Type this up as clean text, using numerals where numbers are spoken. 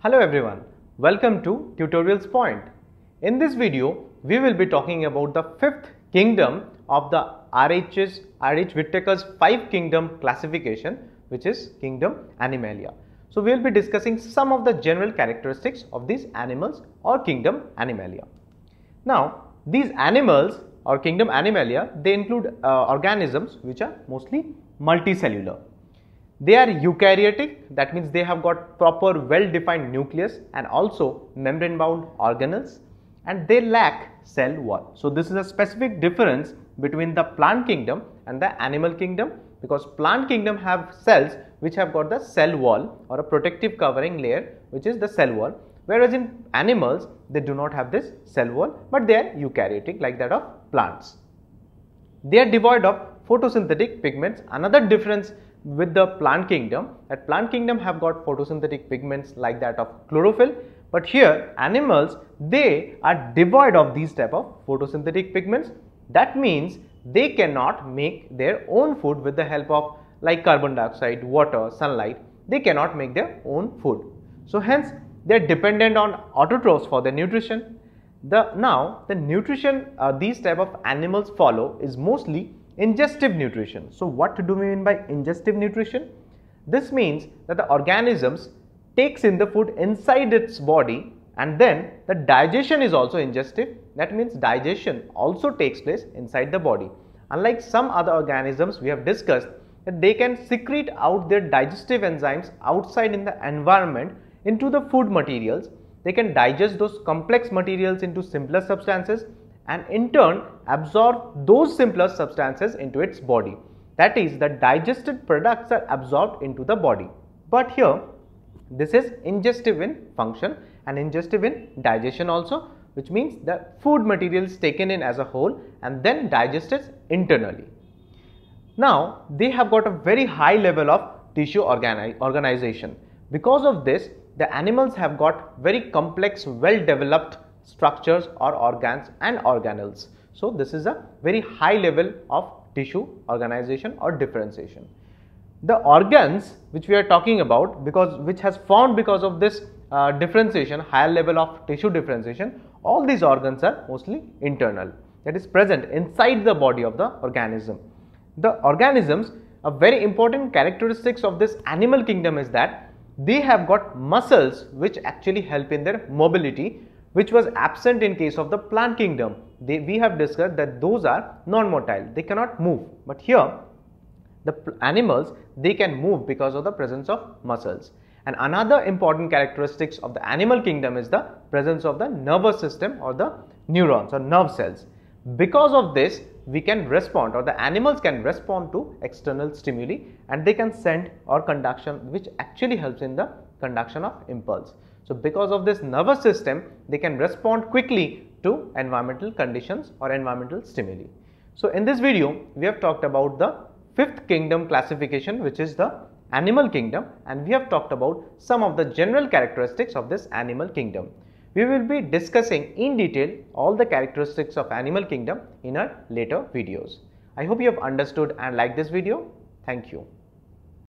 Hello everyone, welcome to Tutorials Point. In this video, we will be talking about the fifth kingdom of the R.H. Whittaker's 5 kingdom classification, which is kingdom Animalia. So we will be discussing some of the general characteristics of these animals or kingdom Animalia. Now, these animals or kingdom Animalia, they include organisms which are mostly multicellular. They are eukaryotic, that means they have got proper well-defined nucleus and also membrane-bound organelles, and they lack cell wall. So this is a specific difference between the plant kingdom and the animal kingdom, because plant kingdom have cells which have got the cell wall or a protective covering layer, which is the cell wall, whereas in animals they do not have this cell wall, but they are eukaryotic like that of plants. They are devoid of photosynthetic pigments. Another difference with the plant kingdom, that plant kingdom have got photosynthetic pigments like that of chlorophyll, but here animals, they are devoid of these type of photosynthetic pigments. That means they cannot make their own food with the help of like carbon dioxide, water, sunlight. They cannot make their own food. So hence they are dependent on autotrophs for their nutrition. Now the nutrition these type of animals follow is mostly ingestive nutrition. So what do we mean by ingestive nutrition? This means that the organisms takes in the food inside its body, and then the digestion is also ingestive. That means digestion also takes place inside the body. Unlike some other organisms, we have discussed that they can secrete out their digestive enzymes outside in the environment into the food materials. They can digest those complex materials into simpler substances and in turn absorb those simpler substances into its body. That is, the digested products are absorbed into the body. But here this is ingestive in function and ingestive in digestion also, which means the food material is taken in as a whole and then digested internally. Now they have got a very high level of tissue organization. Because of this, the animals have got very complex, well developed structures or organs and organelles. So this is a very high level of tissue organization or differentiation. The organs which we are talking about, which has formed because of this differentiation, higher level of tissue differentiation, all these organs are mostly internal, that is present inside the body of the organism. The organisms, a very important characteristics of this animal kingdom is that they have got muscles which actually help in their mobility, which was absent in case of the plant kingdom. We have discussed that those are non-motile, they cannot move, but here the animals, they can move because of the presence of muscles. And another important characteristics of the animal kingdom is the presence of the nervous system or the neurons or nerve cells. Because of this, we can respond, or the animals can respond to external stimuli, and they can send or conduction, which actually helps in the conduction of impulse. So because of this nervous system, they can respond quickly to environmental conditions or environmental stimuli. So in this video, we have talked about the fifth kingdom classification, which is the animal kingdom, and we have talked about some of the general characteristics of this animal kingdom. We will be discussing in detail all the characteristics of animal kingdom in our later videos. I hope you have understood and liked this video. Thank you.